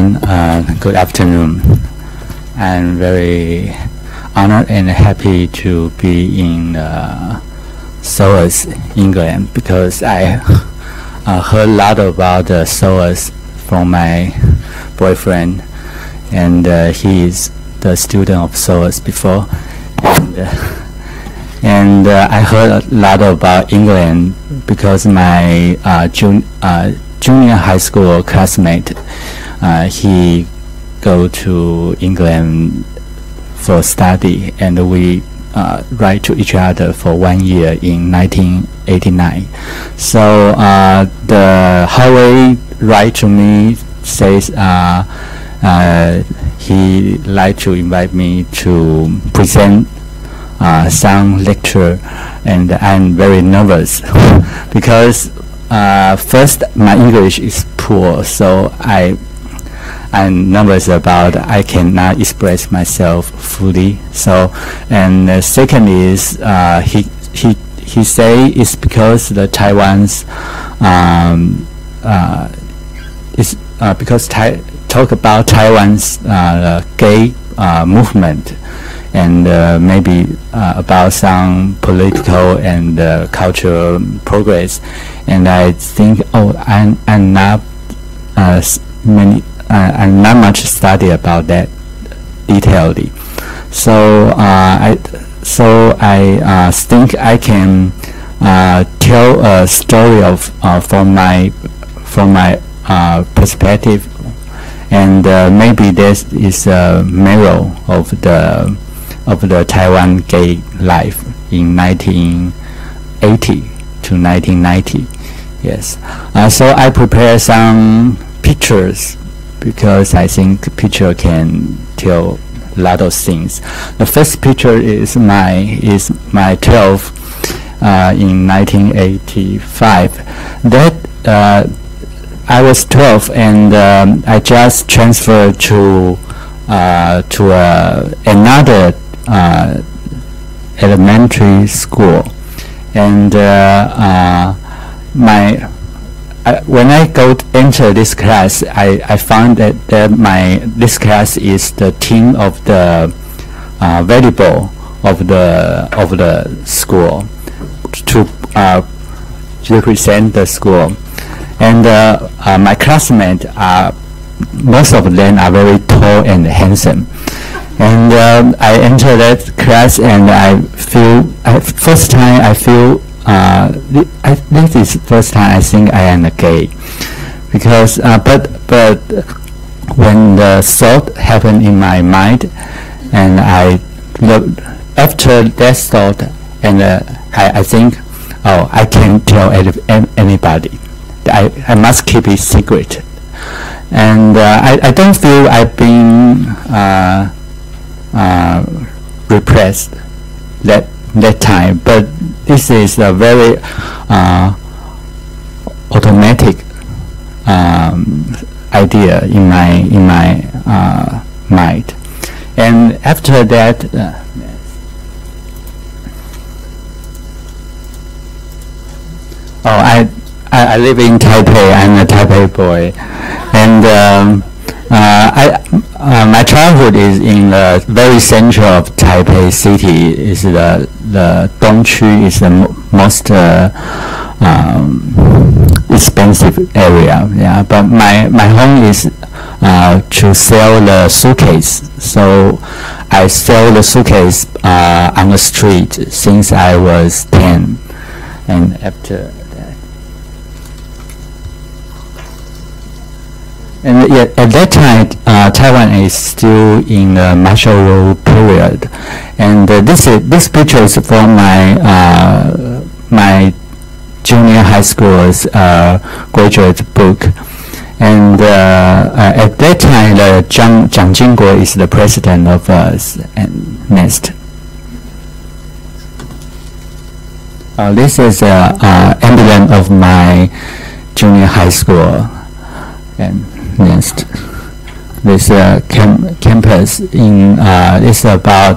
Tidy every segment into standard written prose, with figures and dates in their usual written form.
everyone. Good afternoon. I'm very honored and happy to be in Seoul, England, because I heard a lot about Seoul from my boyfriend, and he is the student of Seoul before, and I heard a lot about England because my junior high school classmate, he go to England for study, and we write to each other for 1 year in 1989. So the Howard write to me says he like to invite me to present some lecture, and I'm very nervous because first my English is poor, so I'm nervous about I cannot express myself fully. So, and second is he say it's because the Taiwan's is because talk about Taiwan's gay movement, and maybe about some political and cultural progress, and I think I'm not I'm not much study about that detailedly. So I think I can tell a story of from my perspective, and maybe this is a mirror of the Taiwan gay life in 1980 to 1990. Yes. So I prepare some pictures because I think picture can tell a lot of things. The first picture is my 12 in 1985. That I was 12, and I just transferred to another elementary school, and when I enter this class, I found that this class is the team of the volleyball of the school to represent the school, and my classmates most of them are very tall and handsome. And I enter that class, and I feel first time I feel this is first time I think I am a gay, because but when the thought happened in my mind, and I look after that thought, and I think, oh, I can't tell anybody. I must keep it secret, and I don't feel I've been repressed that time, but this is a very automatic idea in my mind. And after that, I live in Taipei. I'm a Taipei boy, and my childhood is in the very center of Taipei city. Is the Dongqu is the most expensive area. Yeah, but my home is to sell the suitcase. So I sell the suitcase on the street since I was 10, and after. And yet, at that time, Taiwan is still in the martial rule period, and this picture is from my junior high school's graduate book. And at that time, Jiang Jingguo is the president of us. And next, this is an emblem of my junior high school. And next, this campus in is about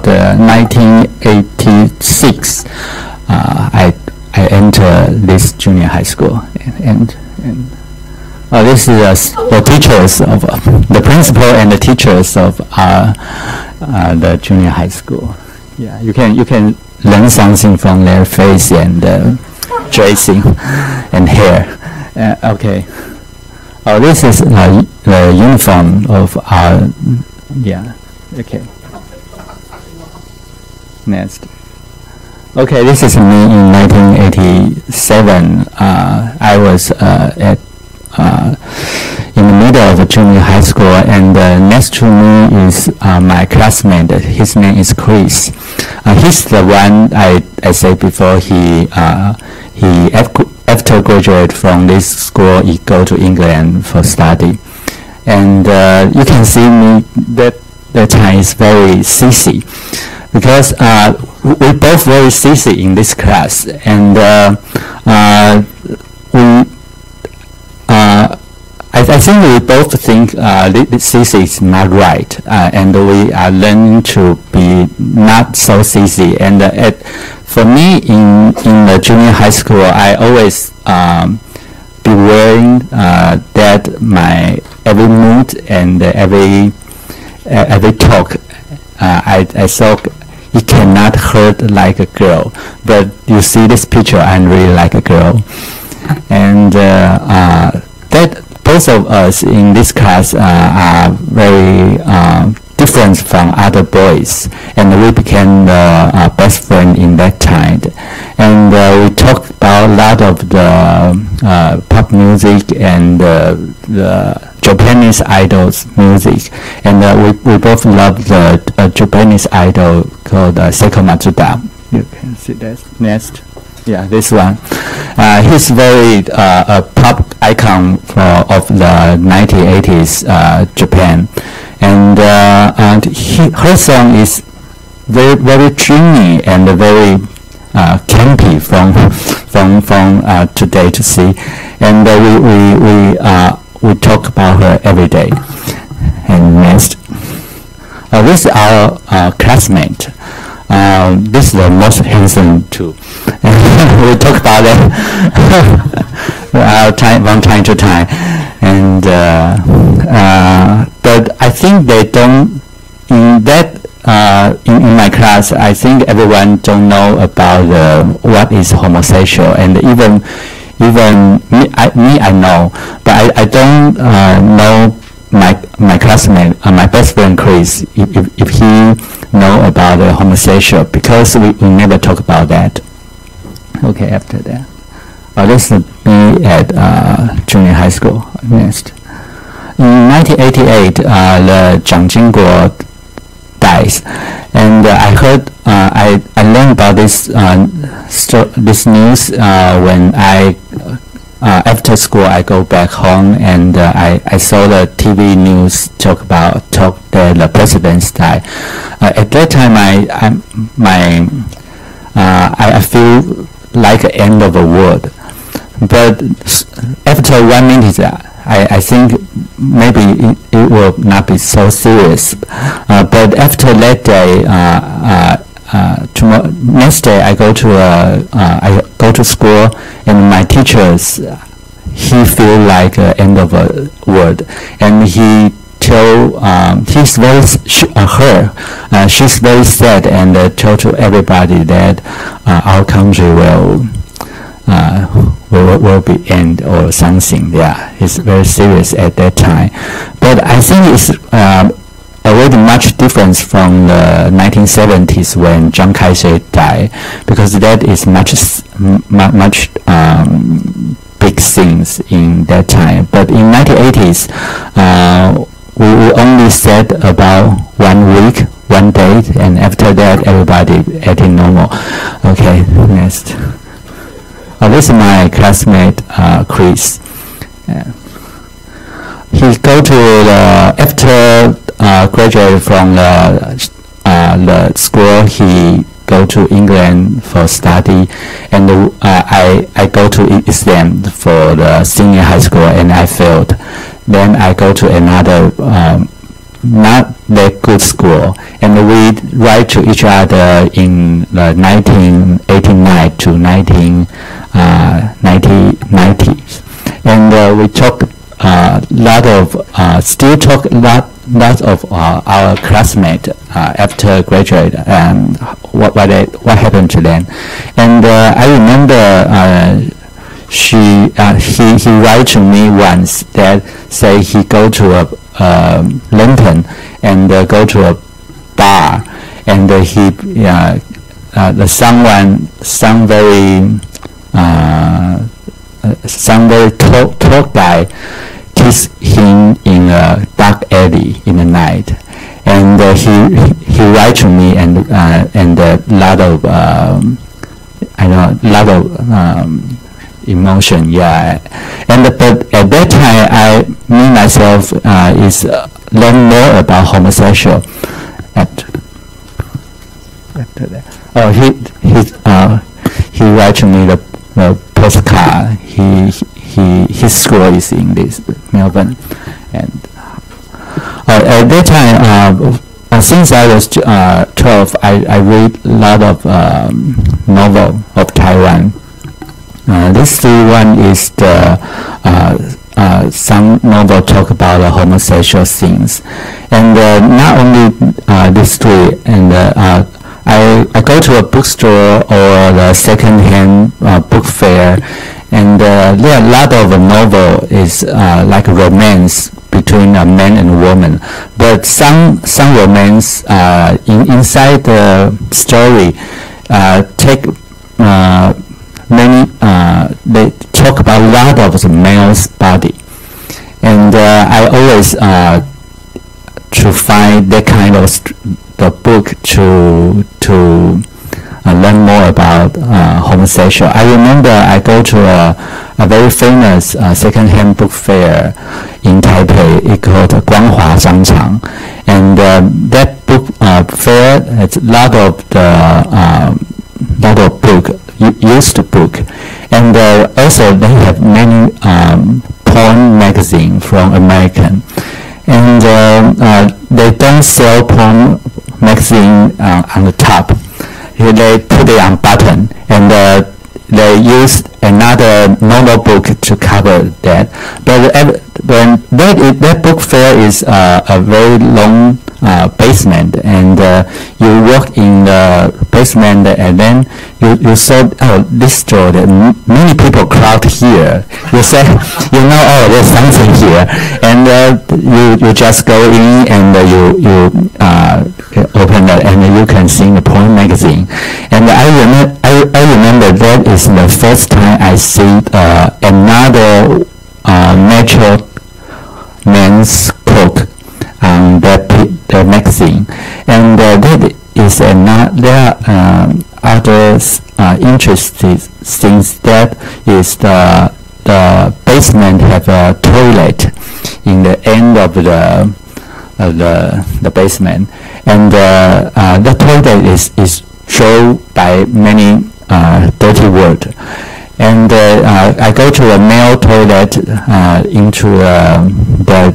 1986. I entered this junior high school, and This is the teachers of the principal and the teachers of the junior high school. Yeah, you can learn something from their face and dressing and hair. Okay. This is the uniform of our. Yeah. Okay. Next. Okay, this is me in 1987. I was in the middle of a junior high school, and next to me is my classmate. His name is Chris. He's the one I said before. He after graduate from this school, he go to England for study, and you can see me that time is very sissy, because we both very sissy in this class, and I think we both think this is not right, and we are learning to be not so sissy. And for me, in the junior high school, I always be wearing that my every mood and every talk. I thought it cannot hurt like a girl, but you see this picture, I'm really like a girl, and that. Both of us in this class are very different from other boys, and we became the best friend in that time. And we talked about a lot of the pop music and the Japanese idols music, and we both love the Japanese idol called Seiko Matsuda. You can see that next. Yeah, this one. He's very a pop icon of the 1980s Japan, and her song is very dreamy and very campy from today to see, and we talk about her every day. And next, this is our classmate. This is the most handsome too. We talk about it from time to time, and but I think they don't. In that in my class, I think everyone don't know about what is homosexual, and even me I know, but I don't know my classmate, my best friend Chris, if he know about homosexual, because we never talk about that. Okay, after that, this is me at junior high school. Next, in 1988, the Jiang Jingguo dies, and I heard I learned about this news when I. After school, I go back home, and I saw the TV news talk that the president died. At that time, I feel like the end of the world. But after 1 minute, I think maybe it will not be so serious. But after that day, next day I go to school, and my teachers, he feel like end of a world, and he tell she's very sad, and tell to everybody that our country will be end or something. Yeah, it's very serious at that time. But I think it's already much difference from the 1970s when Chiang Kai-shek died, because that is much big things in that time. But in 1980s, we only said about 1 week, 1 day, and after that everybody acting normal. Okay, next. This is my classmate Chris. He go to after graduate from the school, he go to England for study, and I go to exam for the senior high school, and I failed. Then I go to another not that good school, and we write to each other in the 1989 to 1990s, and we talk lot of still talk lot of our classmates after graduate and what happened to them. And I remember he write to me once that say he go to a Lincoln and go to a bar, and some very tall guy kiss him in a dark alley in the night, and he write to me and a lot of emotion, yeah. But at that time, me myself is learn more about homosexual. After that, he write to me the postcard. His school is in this Melbourne, and at that time, since I was 12, I read a lot of novel of Taiwan. This one is some novel talk about homosexual things, and not only these three. And I go to a bookstore or the second-hand book fair, and there are a lot of novel is like romance between a man and a woman, but some romance inside the story take many they talk about a lot of the male's body, and I always to find that kind of the book to learn more about homosexual. I remember I go to a very famous second-hand book fair in Taipei. It's called 光华商场, and that book fair has a lot of book, used book, and also they have many porn magazine from American, and they don't sell porn magazine on the top. They put it on bottom, and they use another normal book to cover that. But that book fair is a very long basement, and you walk in the basement, and then you saw this store that many people crowd here. You say, there's something here, and you just go in and you open it, and you can see the porn magazine. And I remember that is the first time I see another natural men's cook on the magazine, and that is there are other interesting things. That is the basement have a toilet in the end of the basement, and the toilet is shown by many dirty word. And I go to a male toilet into the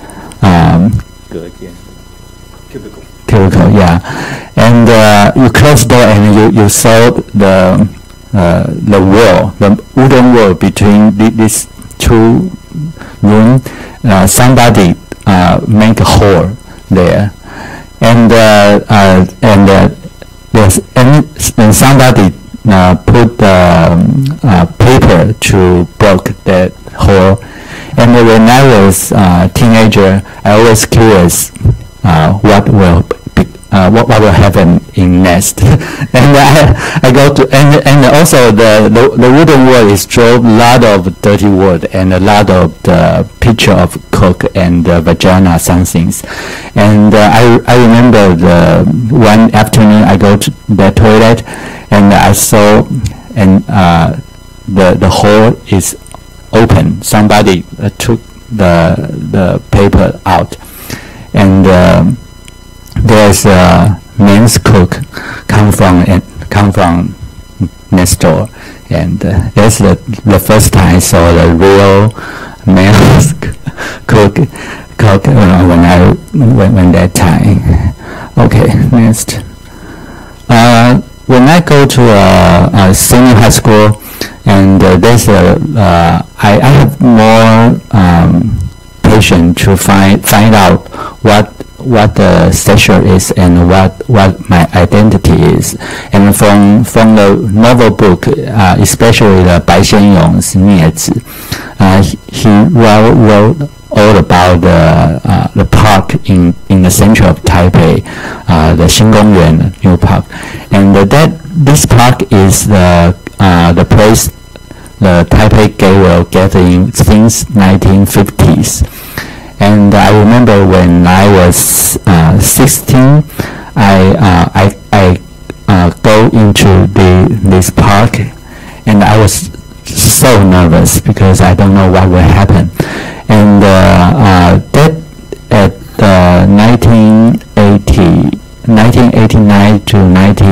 cubicle, yeah. And you close the door, and you saw the wall, the wooden wall between these two rooms. Somebody make a hole there, and somebody put paper to block that hole. And when I was a teenager, I always curious what will happen in next. And I go to and also the wooden wall is draw a lot of dirty word and a lot of the picture of cock and vagina something. And I remember the one afternoon I go to the toilet, and I saw and the hole is open. Somebody took the paper out, and there's a men's cook come from next door, and that's the first time I saw the real men's cook when that time. Okay, next. When I go to a senior high school, and there's I have more education to find out what the sexual is and what my identity is. And from the novel book, especially the Bai Xianyong's 孽子, he wrote all about the park in the center of Taipei, the Xingongyuan New Park, and this park is the place the Taipei gay will gathering since 1950s. And I remember when I was 16, I go into this park, and I was so nervous because I don't know what will happen. And that at 1989 to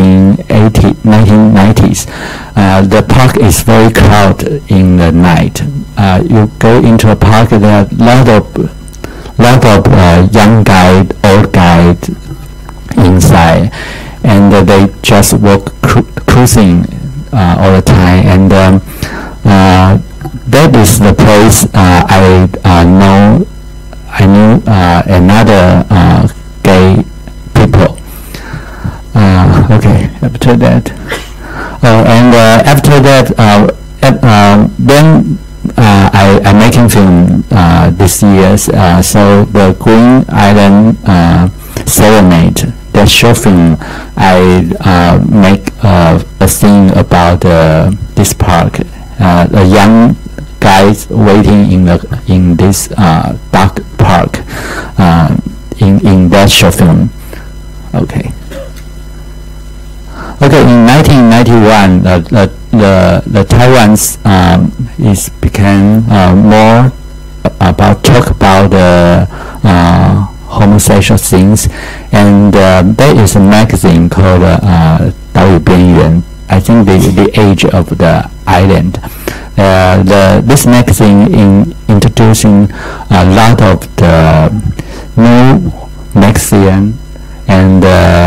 1990s, the park is very crowded in the night. You go into a park, there are lot of young guys, old guys inside, and they just walk cruising all the time. And that is the place I knew another gay people. Okay, after that, after that, then I'm making film this year. So the Green Island Serenade, that short film, I make a scene about this park. A young guys waiting in this dark park in that short film. Okay. Okay. In 1991, the Taiwan's became more talk about the homosexual things, and there is a magazine called 岛屿边缘. I think the age of the island. This magazine introducing a lot of the new magazine and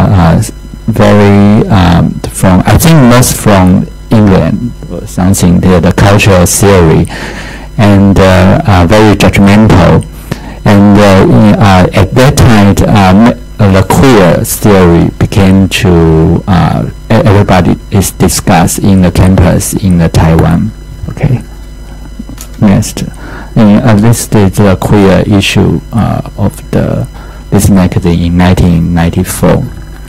very from, I think, most from England or something. The cultural theory, and very judgmental. And at that time, the queer theory became to everybody is discussed in the campus in the Taiwan. Okay. Next, this is the queer issue of this magazine in 1994.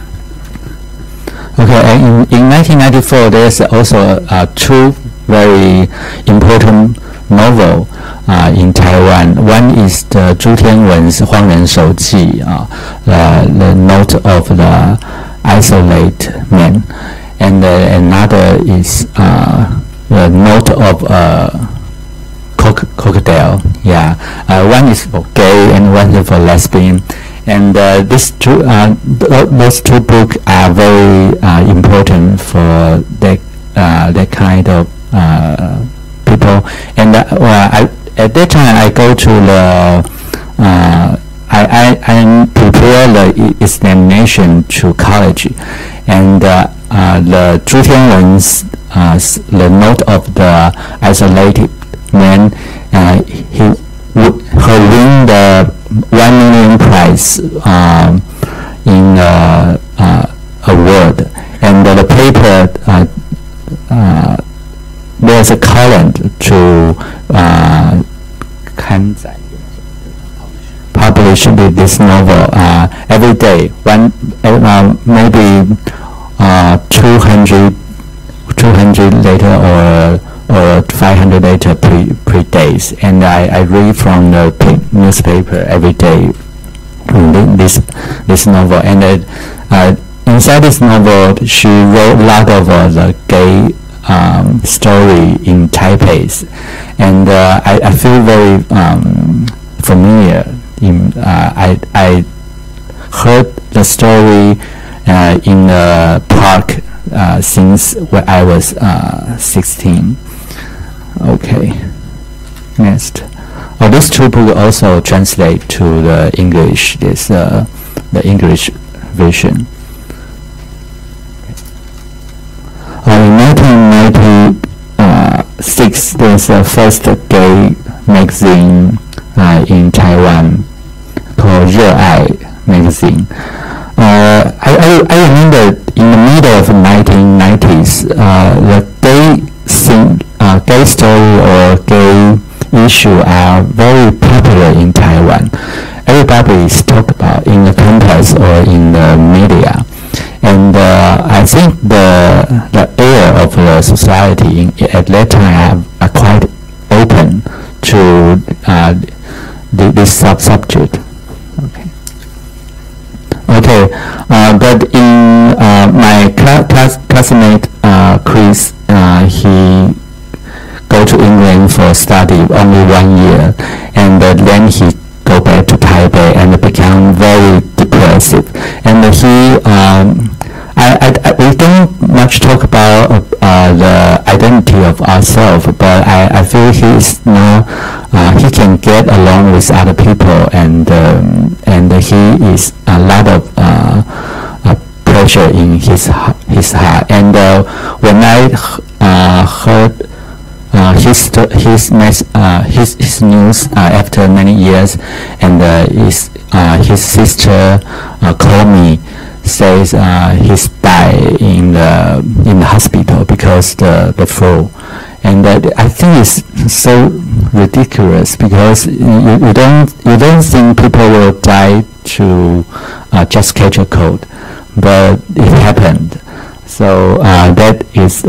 Okay, in 1994, there's also two very important novel in Taiwan. One is the Zhu Tianwen's 荒人手记, the note of the isolate man, and another is the note of crocodile. Yeah, one is for gay and one is for lesbian. And those two books are very important for that kind of people. And at that time, I go to the I prepare the examination to college, and the Zhu Tianwen's the note of the isolated man, he would win the 1 million prize in award, and the paper there's a column to publish this novel every day. Maybe 200 later or 500 later per days, and I read from the newspaper every day this novel. And inside this novel, she wrote a lot of the gay story in Taipei, and I feel very familiar. I heard the story in the park since when I was 16. Okay, next. These two books also translate to the English. This the English version. In 1996, there's the first gay magazine in Taiwan called 热爱 magazine. I remember in the middle of the 1990s, the gay story or gay issue are very popular in Taiwan. Everybody is talked about in the campus or in the media. And I think the air of the society at that time are quite open to this subject. Okay, but in my classmate Chris, he go to England for study only 1 year, and then he go back to Taipei and become very depressive. And we don't much talk about the identity of ourselves, but I feel he can get along with other people, and he is a lot of pressure in his heart. And when I heard his news after many years, and his sister called me, says he's died in the hospital because the flu. And I think it's so ridiculous, because you don't think people will die to just catch a cold, but it happened. So that is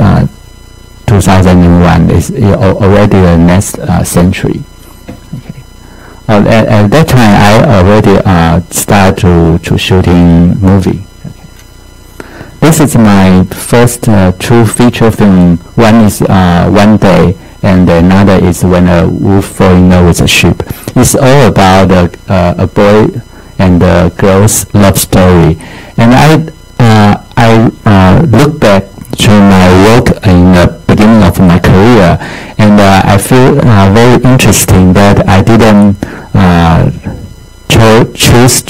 2001 is already the next century. Okay. At that time, I already started to shooting movie. Okay. This is my first true feature film. One is One Day, and another is When a Wolf Falls in Love with a Sheep. It's all about a boy and a girl's love story. And I look back to my work in the beginning of my career, and I feel very interesting that I didn't choose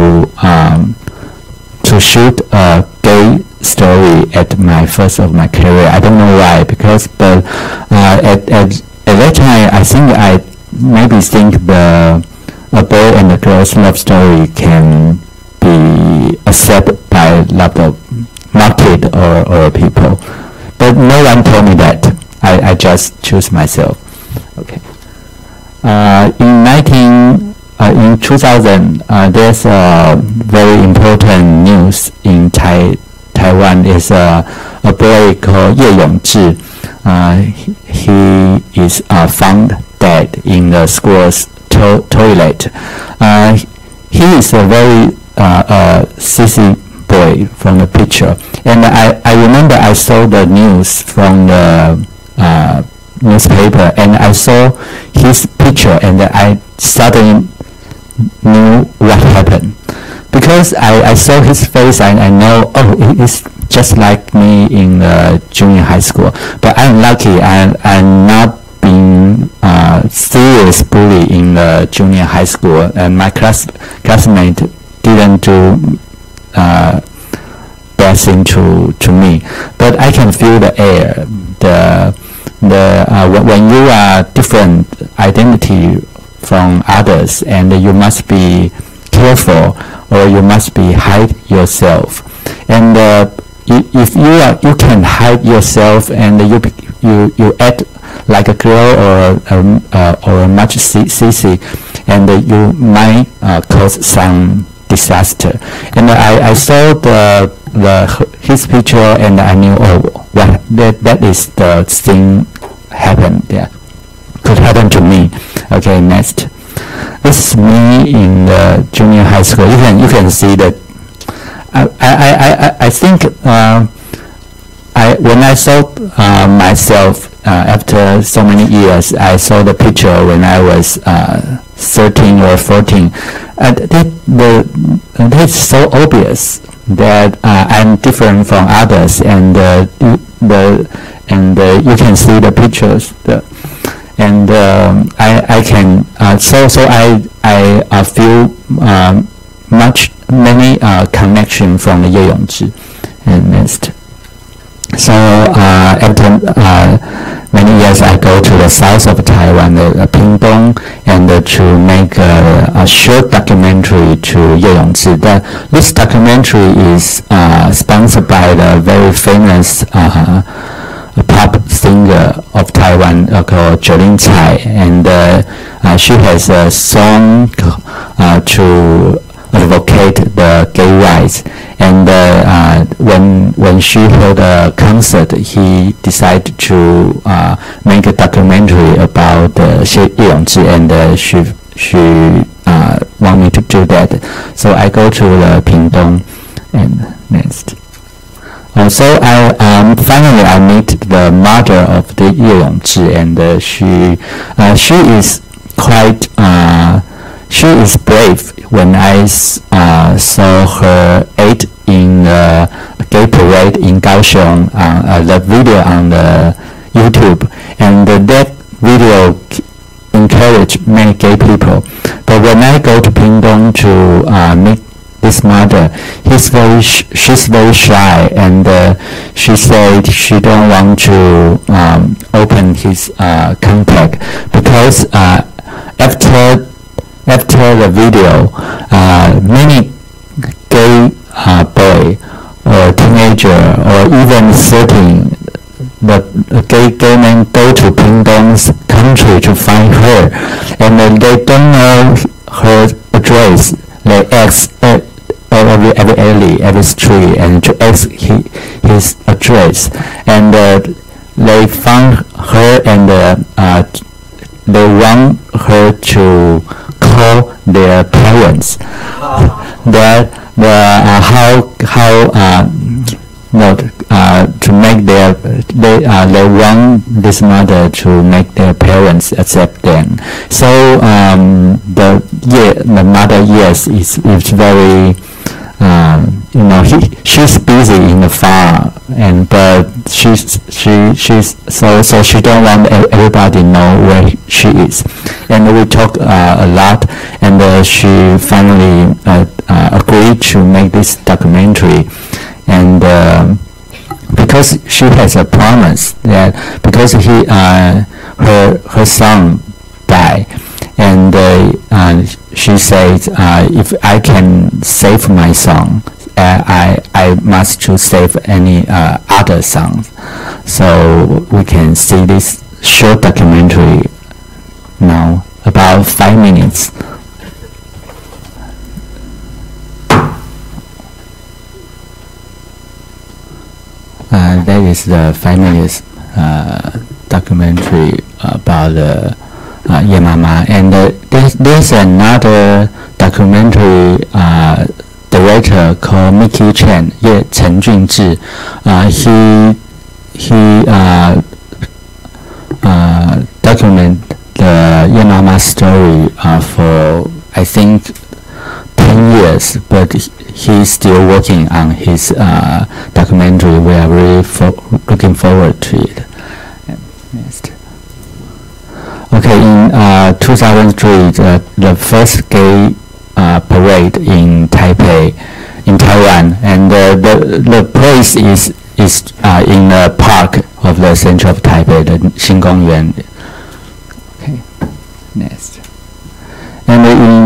to shoot a gay story at my first of my career. I don't know why, because at that time I maybe think a boy and a girl's love story can be accepted by a lot of market or people, but no one told me that. I just choose myself. Okay. In 2000, there's a very important news in Taiwan. Is a boy called Ye Yongzhi. He is found dead in the school's toilet. He is a very sissy boy from the picture, and I remember I saw the news from the newspaper, and I saw his picture, and I suddenly knew what happened, because I saw his face, and I know, oh, it's just like me in junior high school. But I'm lucky, I'm not being serious bully in the junior high school, and my classmate didn't do bad thing to me. But I can feel the air, when you are different identity from others, and you must be careful, or you must be hide yourself. And if you can hide yourself, and you act like a girl or much sissy, and you might cause some disaster. And I saw his picture, and I knew, that is the thing happened. Yeah, could happen to me. Okay, next. This is me in the junior high school. You can see that. I think when I saw myself after so many years, I saw the picture when I was 13 or 14. It's so obvious that I'm different from others, and you can see the pictures. I can so I feel many connection from the Ye Yongzhi. And next. So after many years, I go go to the south of Taiwan, Pingdong, and to make a short documentary to Ye Yongzhi. This documentary is sponsored by the very famous pop singer of Taiwan called Juliet, and she has a song to advocate the gay rights. And when she held a concert, he decided to make a documentary about Ye Yongzhi, and she want me to do that. So I go to the Pingdong, and next. So finally I meet the mother of the Ye Yongzhi, and she is quite she is brave. When I saw her aid in the gay parade in Kaohsiung, the video on the YouTube, and that video encouraged many gay people. But when I go to Pingdong to meet this mother, she's very shy, and she said she don't want to open his contact because after the video, many gay boy or teenager or even 13, the gay men go to Pingdong's country to find her, and they don't know her address. They ask every alley, every street, and to ask his address, and they found her, and they want her to call their parents. To make they want this mother to make their parents accept them. So the mother, yes, is very she's busy in the farm, and but she's so she don't want everybody know where she is. And we talked a lot, and she finally agreed to make this documentary. And because she has a promise that because her son died, and she says if I can save my son, I must to save any other sons. So we can see this short documentary now, about 5 minutes. That is the 5 minutes documentary about Ye Mama. And there's another documentary director called Mickey Chen, Chen Junzhi. He document the Ye Mama story for I think 10 years, but he's still working on his documentary. We are really looking forward to it. Next. Okay, in 2003, the first gay parade in Taipei, in Taiwan, and the place is in the park of the center of Taipei, the Xingongyuan. Okay, next. And in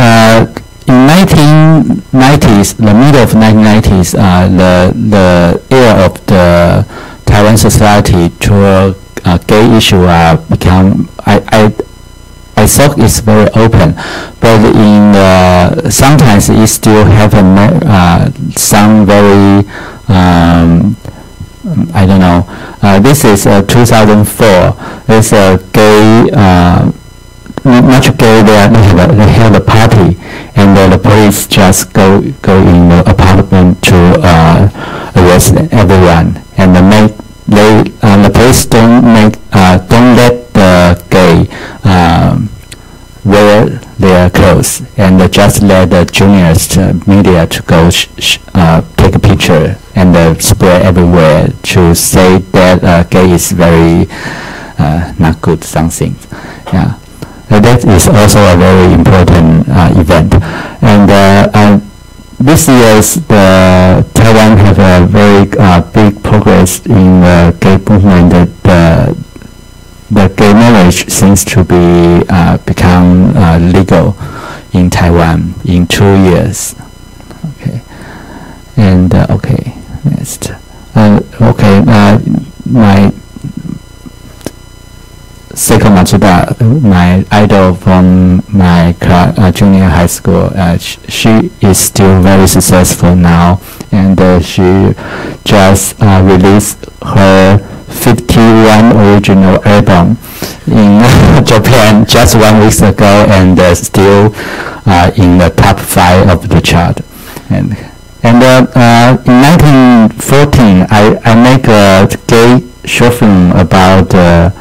1990s, the middle of 1990s, the era of the Taiwan society toward gay issue become. I thought it's very open, but in sometimes it still have some very I don't know. This is 2004. There's a gay. Much gay. They have a party, and the police just go in the apartment to arrest everyone, and the police don't let the gay wear their clothes, and just let the journalist media to go take a picture and spread everywhere to say that gay is very not good something. Yeah. That is also a very important event. And this year, the Taiwan have a very big progress in the gay movement. the gay marriage seems to be become legal in Taiwan in 2 years. Okay, and okay, next. Okay, my Seiko Matsuda, my idol from my junior high school, she is still very successful now, and she just released her 51 original album in Japan just 1 week ago, and still in the top 5 of the chart. And in 1914, I make a gay short film about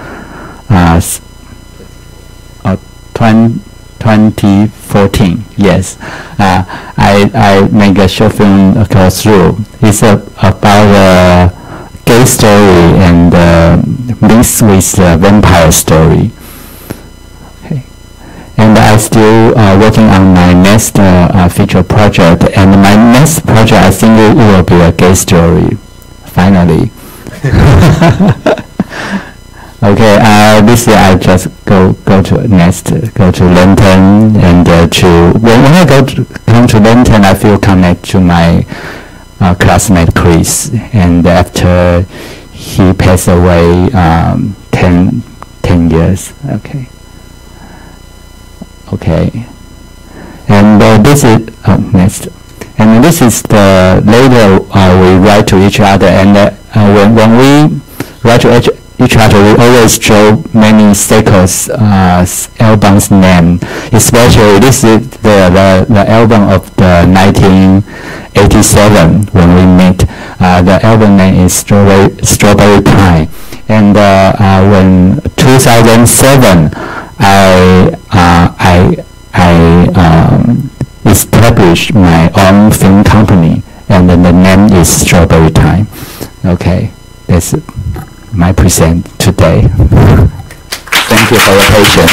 2014. Yes, I make a short film called Through. It's about a gay story and mixed with a vampire story. Okay, and I still working on my next feature project. And my next project, I think it will be a gay story. Finally. Okay, this year I just go to next, go to Lantern, and when I come to Lantern, I feel connect to my classmate Chris, and after he passed away 10 years. Okay, and this is next, and this is the later we write to each other, and when we write to each other, we always draw many Seiko's album's name. Especially this is the album of the 1987 when we meet. The album name is Strawberry Pie. And when 2007, I established my own film company, and then the name is Strawberry Time. Okay, that's my present today. Thank you for your patience.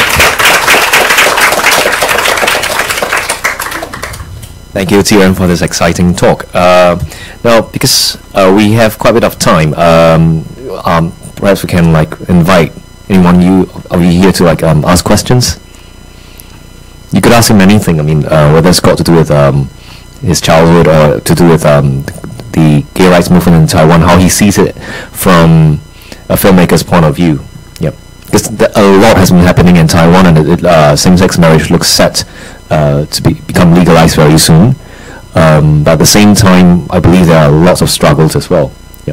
Thank you, Hou-Chi-jan, for this exciting talk. Now, because we have quite a bit of time, perhaps we can invite anyone of you here to ask questions. You could ask him anything. I mean, whether it's got to do with his childhood or to do with the gay rights movement in Taiwan, how he sees it from a filmmaker's point of view. Yep, because a lot has been happening in Taiwan, and same-sex marriage looks set to become legalized very soon. But at the same time, I believe there are lots of struggles as well. Yep.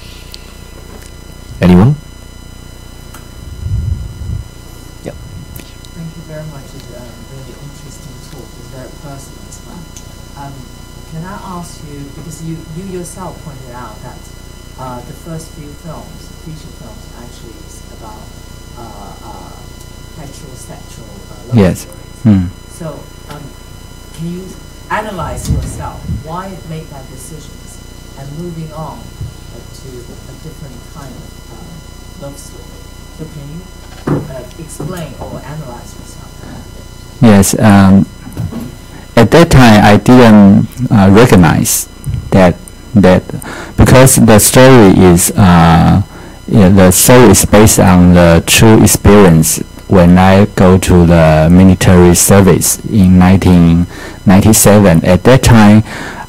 Anyone? Yep. Thank you very much. It's a really interesting talk. It's very personal as well. Can I ask you, because you yourself pointed out that the first few films, feature films, actually is about heterosexual love Yes. stories. So, can you analyze yourself why you made that decisions and moving on to a different kind of love story? So, can you explain or analyze yourself? Yes. At that time, I didn't recognize that because the story is based on the true experience when I go to the military service in 1997. At that time,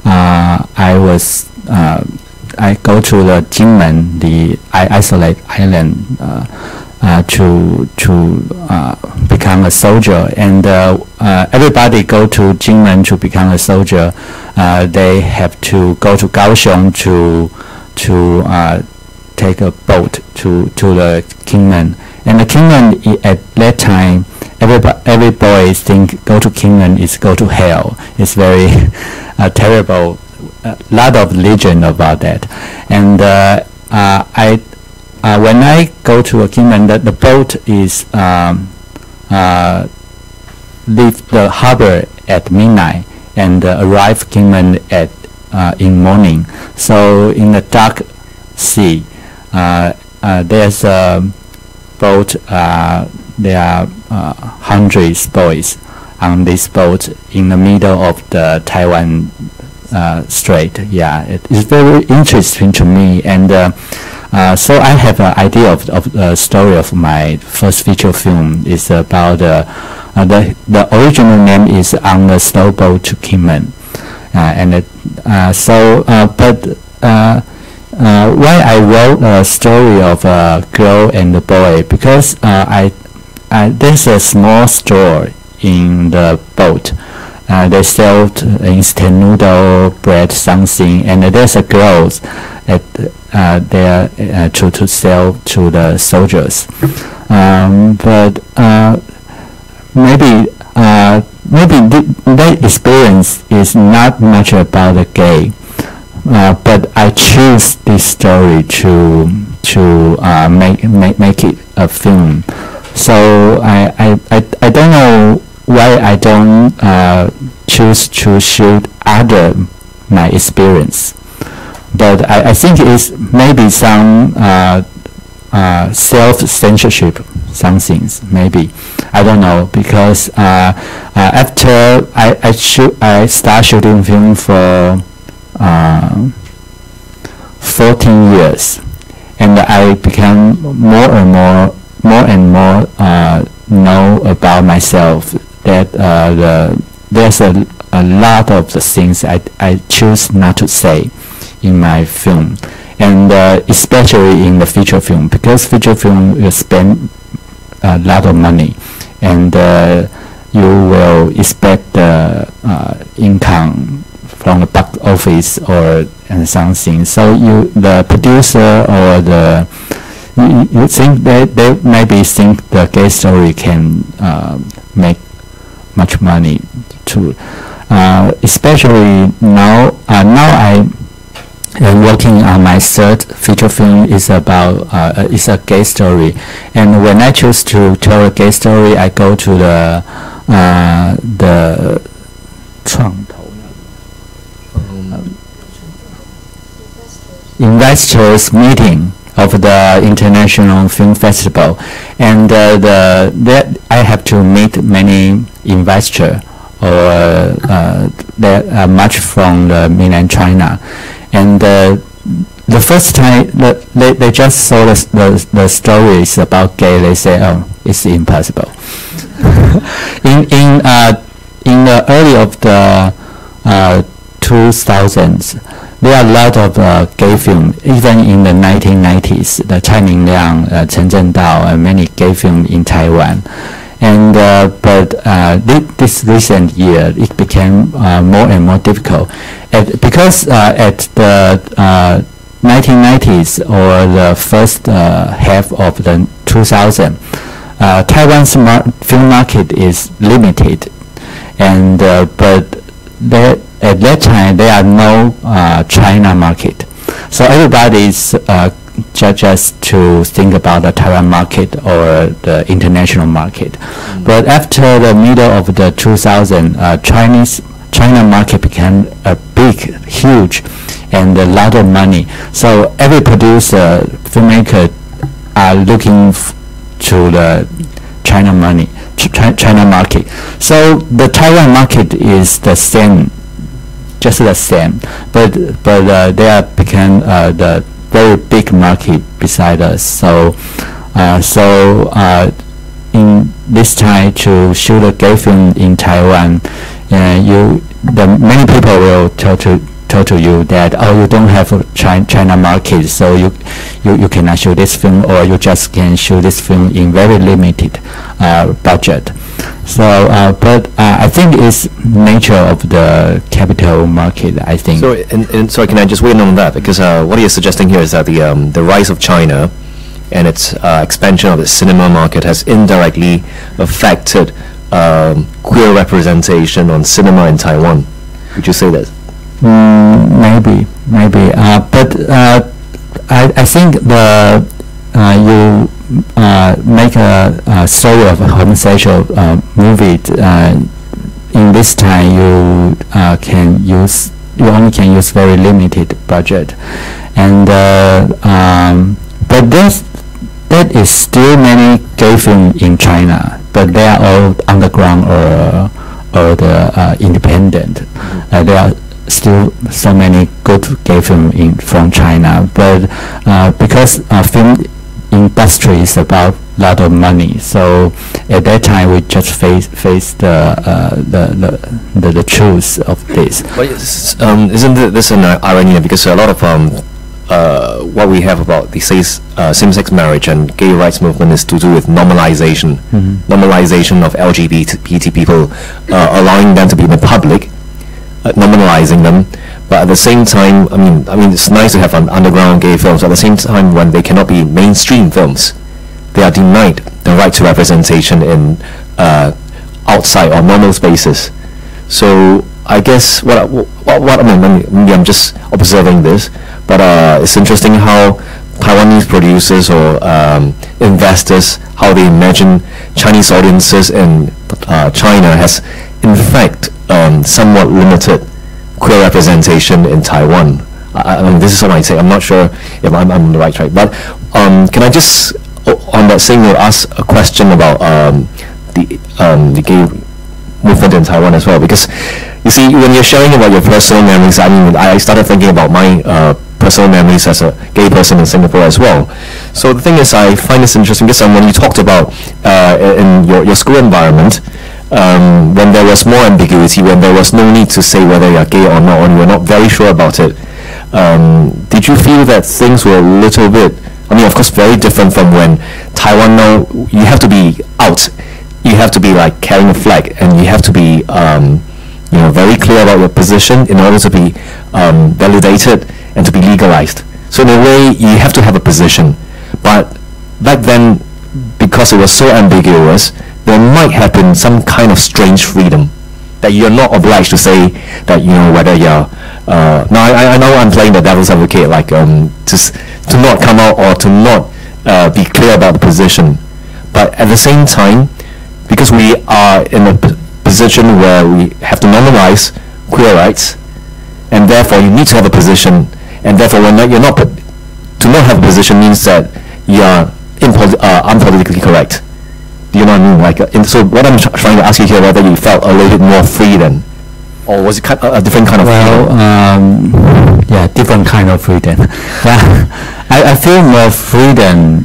I go to the Jinmen, the isolated island, to become a soldier, and everybody go to Jinmen to become a soldier. They have to go to Kaohsiung to take a boat to the Kingman. And the Kingman at that time, every boy think go to Kingman is go to hell. It's very terrible. A lot of legend about that. And when I go to a Kingman, the boat is leave the harbor at midnight and arrive Kingman at in morning. So in the dark sea, there's a boat. There are hundreds boys on this boat in the middle of the Taiwan Strait. Yeah, it is very interesting to me, and So I have an idea of the story of my first feature film. It's about the original name is On the Slow Boat to Kinmen, why I wrote a story of a girl and a boy, because there's a small store in the boat. They sell instant noodle, bread, something, and there's a girl at there to sell to the soldiers. Maybe that experience is not much about the gay, but I choose this story to make it a film. So I don't know why I don't choose to shoot my experience, but I think it's maybe some self-censorship, some things maybe, I don't know, because after I start shooting film for 14 years, and I become more and more know about myself, that there's a lot of the things I choose not to say in my film, and especially in the feature film, because feature film will spend a lot of money, and you will expect the income from the box office and something. So the producer or you think they maybe think the gay story can make much money too. Especially now I am working on my third feature film. Is about it's a gay story, and when I choose to tell a gay story, I go to the investors meeting of the International Film Festival, and I have to meet many investors that are much from the mainland China, and the first time they just saw the stories about gay, they say, oh, it's impossible. in the early of the 2000s, there are a lot of gay film, even in the 1990s, the Cai Mingliang, Chen Zhendao, and many gay film in Taiwan. And but this recent year, it became more and more difficult, because at the 1990s or the first half of the 2000s, Taiwan's film market is limited, and but at that time there are no China market, so everybody's just to think about the Taiwan market or the international market. But after the middle of the 2000s, China market became a big, huge, and a lot of money. So every producer, filmmaker are looking to the China market. So the Taiwan market is the same, just the same, but they are become the very big market beside us. So in this time to shoot a gay film in Taiwan, many people will tell to you that, oh, you don't have a China market, so you cannot shoot this film, or you just can shoot this film in very limited budget. So but I think it's nature of the capital market, I think. So so can I just weigh in on that, because what you're suggesting here is that the rise of China and its expansion of the cinema market has indirectly affected queer representation on cinema in Taiwan. Would you say that? Maybe. But I think you make a story of a homosexual movie. In this time, you only can use very limited budget, and but that is still many gay film in China, but they are all underground or the independent. They are still so many good gay film from China, but because film industry is about a lot of money, so at that time we just face the truth of this. But isn't this an irony? Because a lot of what we have about the same-sex marriage and gay rights movement is to do with normalization, normalization of LGBT people, allowing them to be in the public, normalizing them. But at the same time, I mean, it's nice to have underground gay films. At the same time, when they cannot be mainstream films, they are denied the right to representation in outside or normal spaces. So I guess what I mean, maybe I'm just observing this, but it's interesting how Taiwanese producers or investors, how they imagine Chinese audiences in China has in fact somewhat limited queer representation in Taiwan. I mean, this is what I say. I'm not sure if I'm on the right track, but can I just on that same note ask a question about the gay movement in Taiwan as well? Because you see, when you're sharing about your personal memories, I mean, I started thinking about my personal memories as a gay person in Singapore as well. So the thing is, I find this interesting because when you talked about in your school environment, when there was more ambiguity, when there was no need to say whether you're gay or not, and you're not very sure about it, did you feel that things were a little bit, I mean, of course, very different from when Taiwan now, you have to be out, you have to be like carrying a flag, and you have to be very clear about your position in order to be validated and to be legalized. So in a way, you have to have a position. But back then, because it was so ambiguous, there might have been some kind of strange freedom that you're not obliged to say that, whether you're now I know I'm playing the devil's advocate, like to not come out or to not be clear about the position, but at the same time, because we are in a position where we have to normalize queer rights, and therefore you need to have a position, and therefore to not have a position means that you are unpolitically correct. Do you know what I mean? So what I'm trying to ask you here, whether you felt a little bit more free then, or was it a different kind of freedom? Yeah, different kind of freedom. I feel more freedom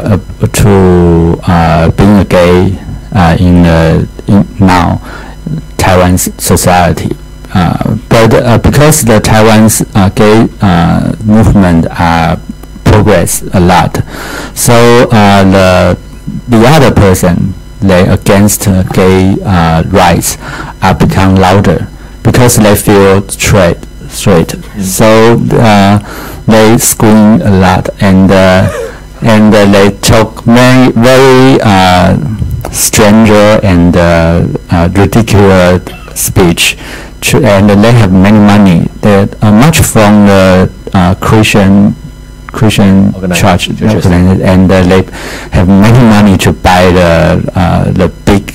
to being a gay in now Taiwan's society. But because the Taiwan's gay movement progress a lot, so the other person they against gay rights are become louder because they feel straight. So they scream a lot, and they talk very stranger and ridiculous speech, and they have many money. They much from the Christian church, and they have many money to buy the big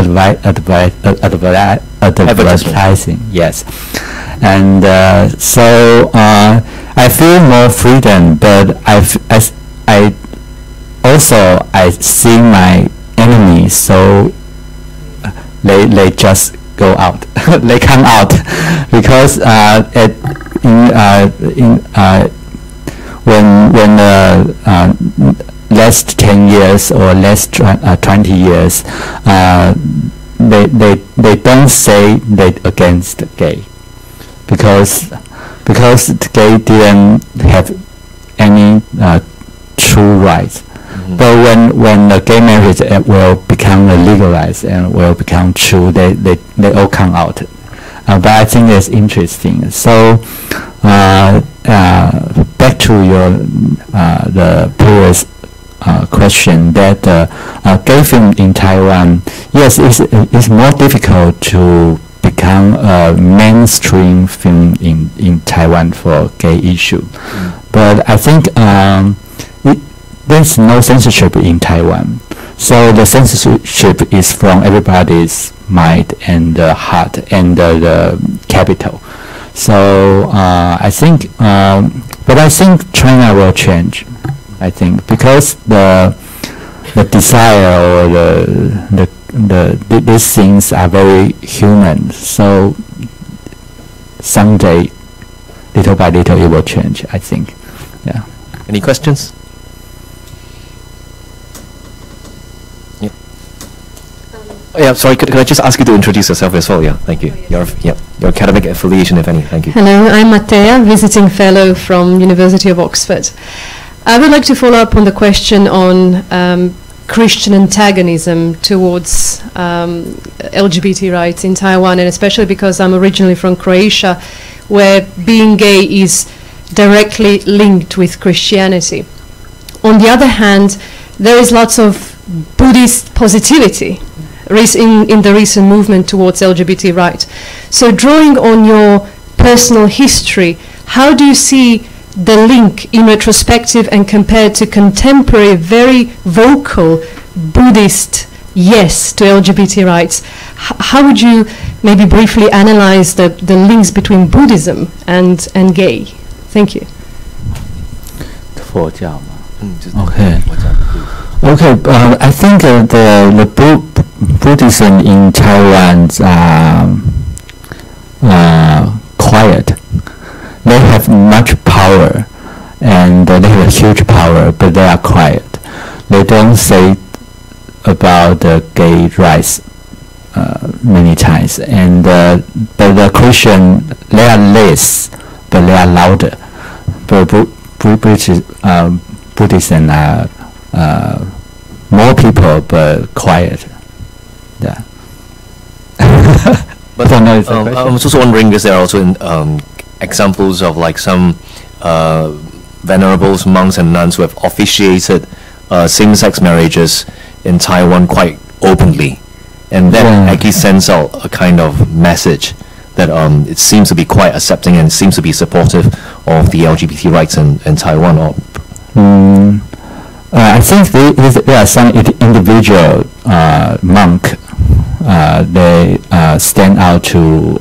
advertising. Yes, and so I feel more freedom, but I also see my enemies, so they just go out. They come out because when last 10 years or last 20 years, they don't say they against gay because the gay didn't have any true rights. But when the gay marriage will become legalized and will become true, they all come out. But I think it's interesting. So back to your the previous question, that gay film in Taiwan, yes, it's more difficult to become a mainstream film in Taiwan for gay issue. But I think there's no censorship in Taiwan. So the censorship is from everybody's mind and heart and the capital. So I think, but I think China will change. I think because the desire or these things are very human. So someday, little by little, it will change, I think. Yeah. Any questions? Yeah. Oh, yeah, sorry, could I just ask you to introduce yourself as well? Yeah, thank you. Your academic affiliation, if any. Thank you. Hello, I'm Mattea, visiting fellow from University of Oxford. I would like to follow up on the question on Christian antagonism towards LGBT rights in Taiwan, and especially because I'm originally from Croatia, where being gay is directly linked with Christianity. On the other hand, there is lots of Buddhist positivity in the recent movement towards LGBT rights. So drawing on your personal history, how do you see the link in retrospective and compared to contemporary, very vocal Buddhist yes to LGBT rights? How would you maybe briefly analyze the links between Buddhism and gay? Thank you. Okay. Okay. I think the Buddhism in Taiwan quiet. They have much power, and they have a huge power, but they are quiet. They don't say about the gay rights many times, and but the Christian, they are less, but they are louder. But Buddhism are more people, but quiet. Yeah. But I'm also wondering, is there also examples of like some venerables, monks and nuns who have officiated same-sex marriages in Taiwan quite openly, and that actually sends out a kind of message that it seems to be quite accepting and seems to be supportive of the LGBT rights in Taiwan. I think there are some individual monk. They stand out to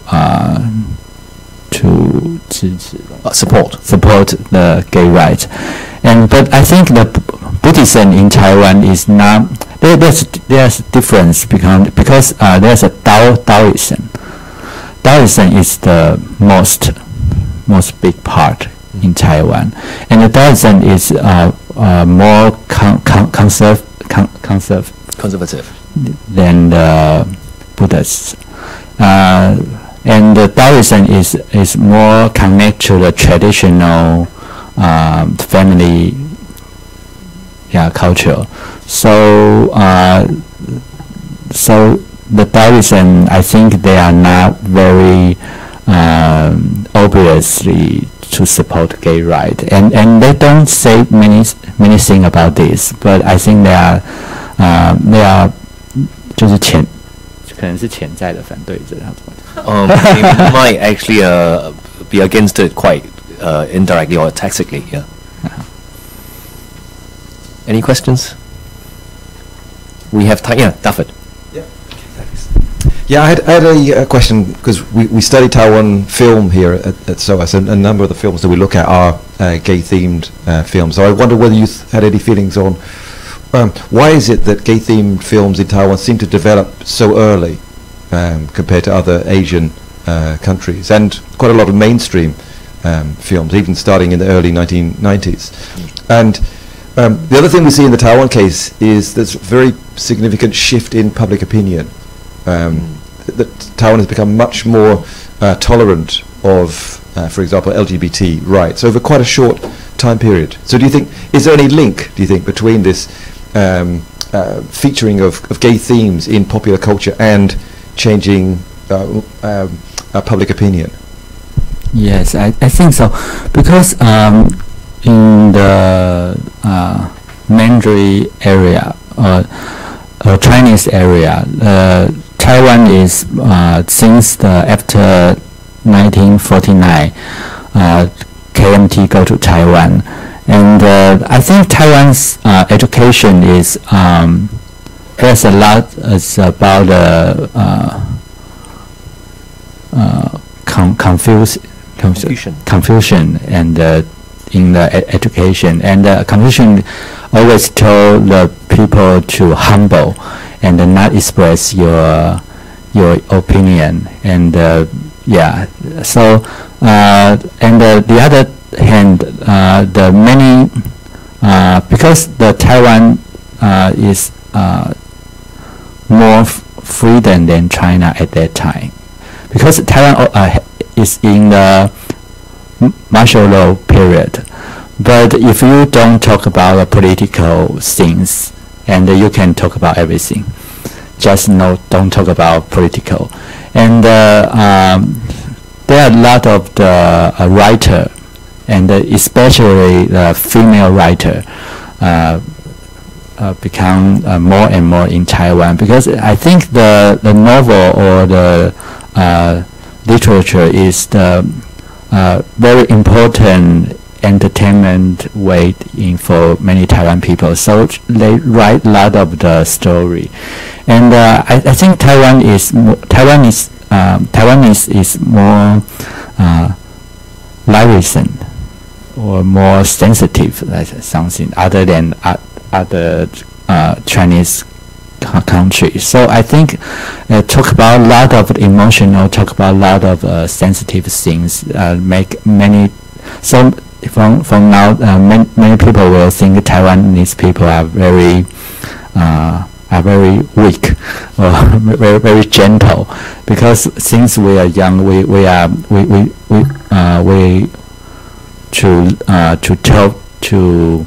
support the gay rights, but I think the Buddhism in Taiwan is not. There's difference because there's a Taoism. Taoism is the most big part in Taiwan, and the Taoism is more conservative than the Buddhists. And the Taoism is more connected to the traditional family culture. So the Taoism, I think they are not very obviously to support gay rights, and they don't say many things about this. But I think they are 就是可能是潜在的反对者。 They might actually be against it quite indirectly or tactically. Yeah. Any questions? We have time. Yeah, David. Yeah. Thanks. Yeah, I had a question because we study Taiwan film here at SOAS, and a number of the films that we look at are gay-themed films. So I wonder whether you had any feelings on why is it that gay-themed films in Taiwan seem to develop so early compared to other Asian countries, and quite a lot of mainstream films, even starting in the early 1990s. And the other thing we see in the Taiwan case is there's a very significant shift in public opinion. That Taiwan has become much more tolerant of, for example, LGBT rights over quite a short time period. So do you think, is there any link, do you think, between this featuring of gay themes in popular culture and changing public opinion? Yes, I think so, because in the Mandarin area or Chinese area, Taiwan is since after 1949, KMT go to Taiwan, and I think Taiwan's education is there's a lot about confusion and in the education, and Confucian always told the people to humble and not express your opinion, and Yeah. So and the other hand, the many because the Taiwan is more freedom than China at that time, because Taiwan is in the martial law period. But if you don't talk about the political things, and you can talk about everything, just don't talk about political. And there are a lot of the writer, and especially the female writer, become more and more in Taiwan, because I think the novel or the literature is the very important entertainment way for many Taiwan people. So they write a lot of the story, and I think Taiwanese is more lyrical or more sensitive, like something other than other Chinese countries. So I think talk about a lot of emotional, talk about a lot of sensitive things, make many. So from now, many people will think Taiwanese people are very weak or very gentle, because since we are young, we to talk to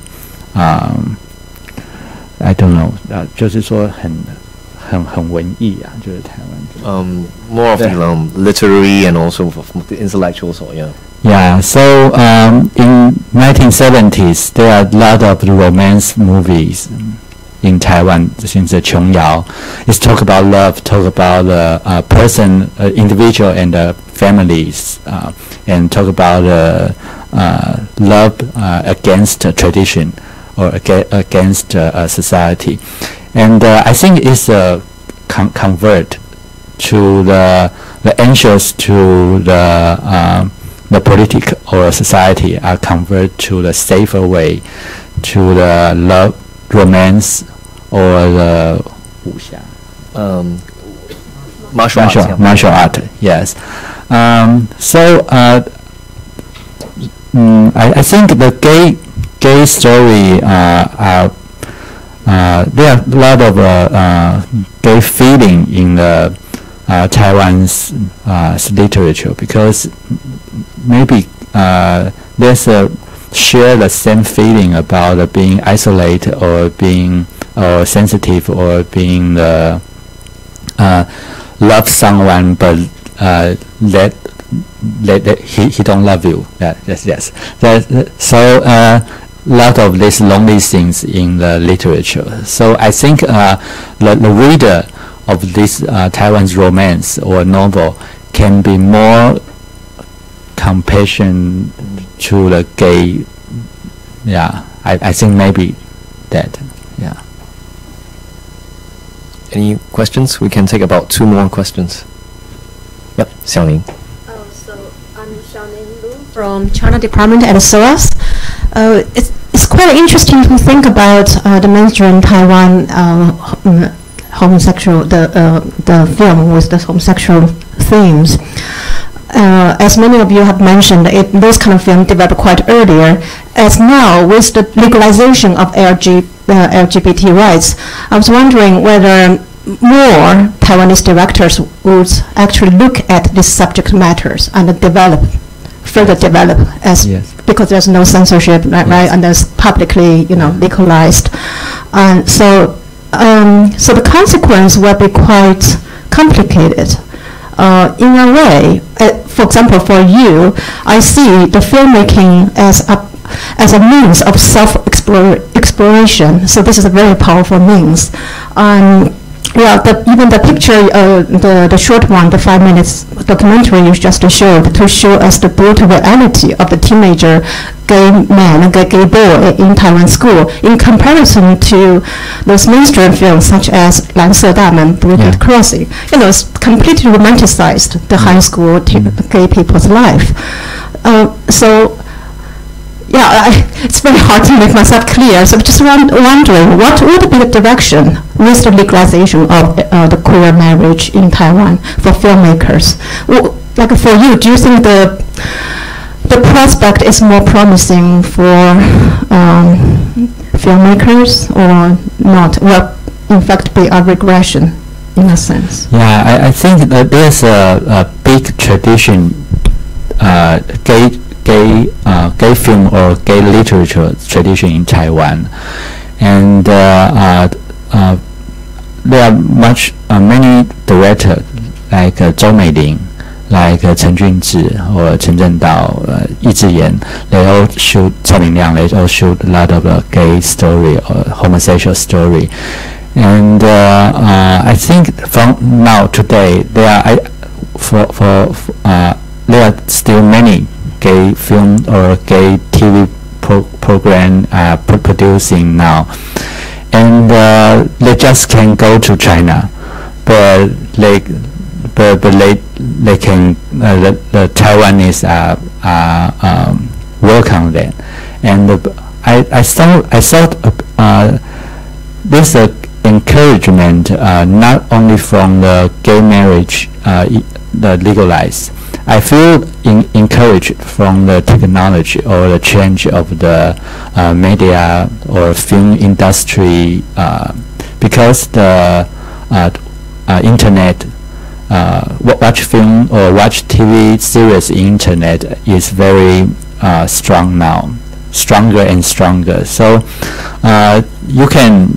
I don't know， 就是说很文艺啊，就是台湾。 More of the literary and also of the intellectuals, or yeah. Yeah, so in 1970s, there are a lot of romance movies in Taiwan. Since the Qiong it's talk about love, talk about the person, individual and families, and talk about love against tradition or against society. And I think it's a convert to the answers to the political or society are convert to the safer way, to the love, romance, or the martial art. Yes. So I think the gay story there are a lot of gay feeling in the Taiwan's literature, because maybe there's share the same feeling about being isolated or being sensitive or being love someone but let he don't love you. Yes. So lot of these lonely things in the literature. So I think the reader of this Taiwan's romance or novel can be more compassion to the gay. Yeah, I think maybe that. Yeah. Any questions? We can take about 2 more questions. Yep, Xiaoning. So I'm Xiaoning Lu from China Department at SOAS. It's quite interesting to think about the mainstream Taiwan homosexual, the film with the homosexual themes. As many of you have mentioned, those kind of films developed quite earlier. As now, with the legalization of LGBT rights, I was wondering whether more Taiwanese directors would actually look at these subject matters and further develop as because there's no censorship, right? And there's publicly, legalized. And so the consequence will be quite complicated. In a way, for example, for you, I see the filmmaking as a means of self-exploration. So this is a very powerful means. Even the picture, the short one, the 5 minutes documentary you just showed, to show us the brutal reality of the teenager gay man, gay boy in Taiwan school, in comparison to those mainstream films such as 蓝色大门, Brutal Crossing. It's completely romanticized the high school gay people's life. It's very hard to make myself clear. So just wondering, what would be the direction with the legalization of the queer marriage in Taiwan for filmmakers? like for you, do you think the prospect is more promising for filmmakers or not? Will in fact be a regression in a sense? Yeah, I think that there's a big tradition, gay film or gay literature tradition in Taiwan, and there are many directors like Zhou Meiling, like Chen Junzhi or Chen Zhendao, Yi Zhiyan. They all shoot Cao Mingliang. They all shoot a lot of gay story or homosexual story. And I think from now today there are still many gay film or gay TV program producing now, and they just can go to China, but they can the Taiwanese welcome them, and I thought this encouragement not only from the gay marriage the legalized. I feel encouraged from the technology or the change of the media or film industry, because the internet, watch film or watch TV series internet is very strong now, stronger and stronger. So you can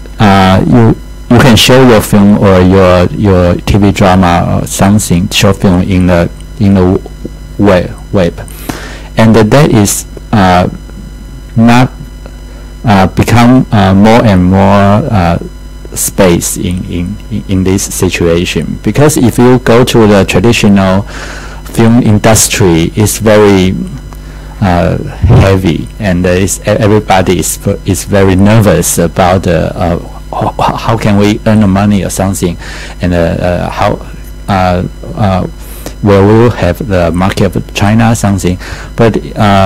show your film or your TV drama or something, short film in the web, and that is not become more and more space in this situation, because if you go to the traditional film industry, it's very heavy, and everybody is very nervous about how can we earn the money or something, and how where we will have the market of China or something. But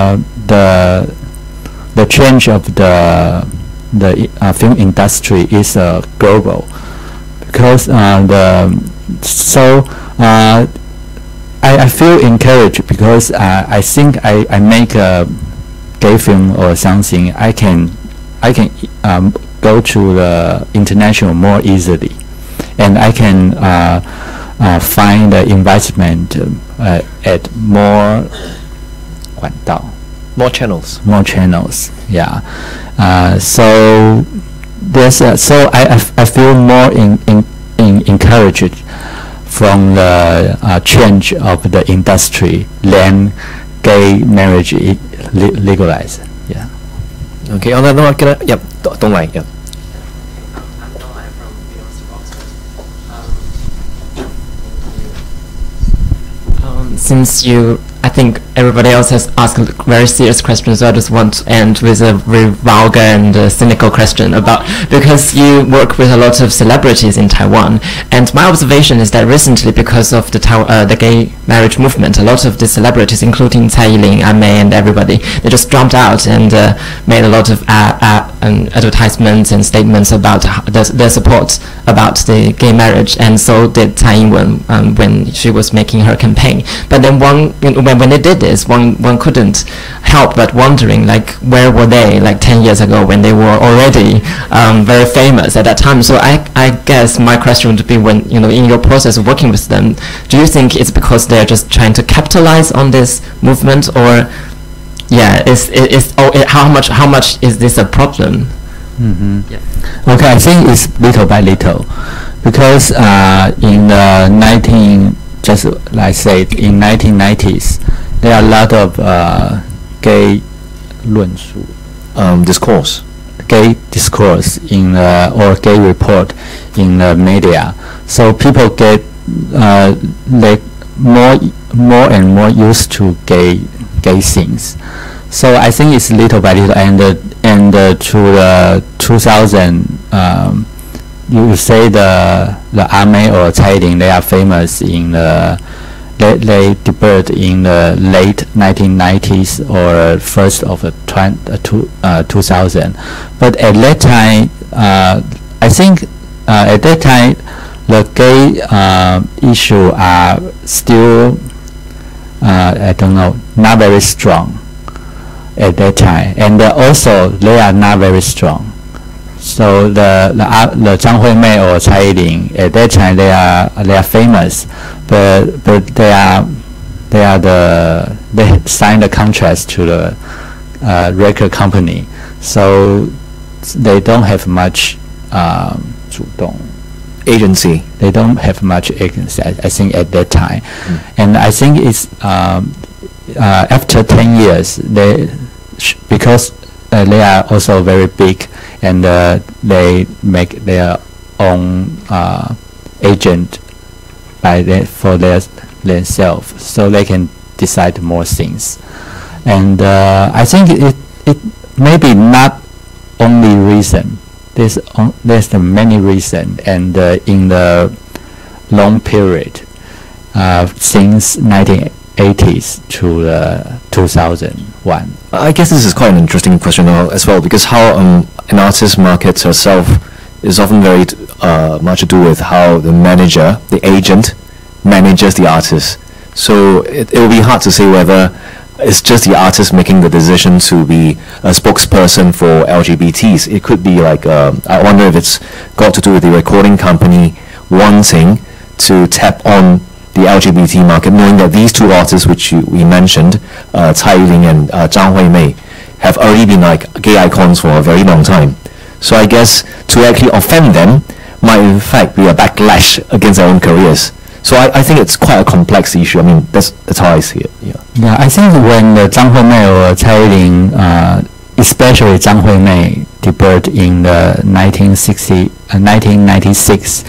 the change of the film industry is global, because I feel encouraged, because I think I make a gay film or something, I can go to the international more easily, and I can find the investment at more channels. Yeah. So there's so I feel more encouraged from the change of the industry than gay marriage legalized. Yeah. Okay. On that note, don't lie. Yeah. Since I think everybody else has asked very serious questions, so I just want to end with a very vulgar and cynical question because you work with a lot of celebrities in Taiwan, and my observation is that recently, because of the gay marriage movement, a lot of the celebrities, including Tsai Ying, May, and everybody, they just jumped out and made a lot of advertisements and statements about their support about the gay marriage, and so did Tsai Ing-wen when she was making her campaign. But then when they did this, one couldn't help but wondering, like, where were they like 10 years ago when they were already very famous at that time? So I guess my question would be, when in your process of working with them, do you think it's because they're just trying to capitalize on this movement, or how much is this a problem? Mm-hmm. Yeah. Okay, I think it's little by little, because in the just like I said, in 1990s, there are a lot of gay discourse in or gay report in the media. So people get like more and more used to gay things. So I think it's little by little, and to the 2000. You say the Ame or Tsai Ying, they are famous in they debuted in the late 1990s or first of the 2000. But at that time, I think at that time the gay issue are still I don't know, not very strong at that time, and also they are not very strong. So the Zhang Huimei or Cai Yilin at that time they are famous, but they signed a contract to the record company, so they don't have much 主动 agency. They don't have much agency, I think, at that time. And I think it's after 10 years, because they are also very big, and they make their own agent for themselves, so they can decide more things. And I think it maybe not only reason. There's the many reasons, and in the long period since 1980s to 2001. I guess this is quite an interesting question as well, because how an artist markets herself is often very much to do with how the manager, the agent, manages the artist. So it will be hard to say whether it's just the artist making the decision to be a spokesperson for LGBTs. It could be like, I wonder if it's got to do with the recording company wanting to tap on the LGBT market, knowing that these two artists which we mentioned, Cai Yilin and Zhang Huimei, have already been like gay icons for a very long time. So I guess to actually offend them might in fact be a backlash against their own careers. So I think it's quite a complex issue. I mean, that's how I see it. Yeah, I think when Zhang Huimei or Cai Yilin, especially Zhang Huimei, debuted in the 1996,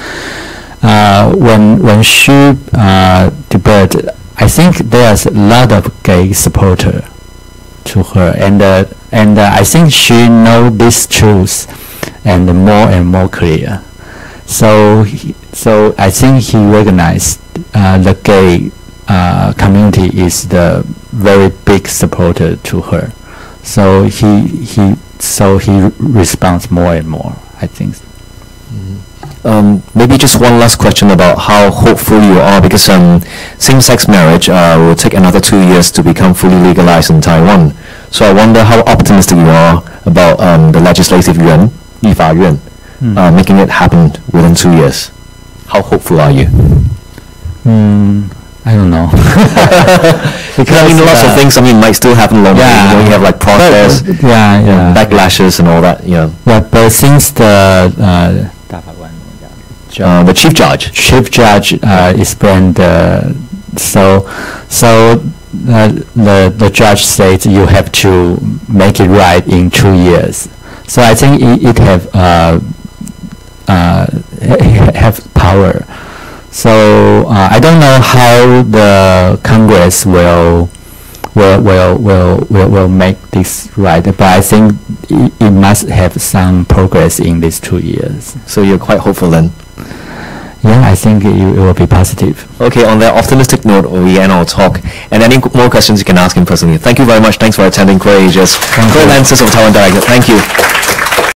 when she debuted, I think there's a lot of gay supporter to her, and I think she know this truth and more clear. So I think he recognized the gay community is the very big supporter to her. So he responds more and more, I think. Maybe just one last question about how hopeful you are, because same-sex marriage will take another 2 years to become fully legalized in Taiwan. So I wonder how optimistic you are about the legislative yuan, 立法院, making it happen within 2 years. How hopeful are you? I don't know. Because I mean, lots of things might still happen along the way. You have like protests, backlashes and all that. Yeah. But since the chief judge explained, so the judge said you have to make it right in 2 years. So I think it have power. So I don't know how the Congress will make this right, but I think it must have some progress in these 2 years. So you're quite hopeful then? Yeah, I think it will be positive. Okay, on that optimistic note, we end our talk. And any more questions you can ask him personally. Thank you very much. Thanks for attending QA2017 of Taiwan Director. Thank you.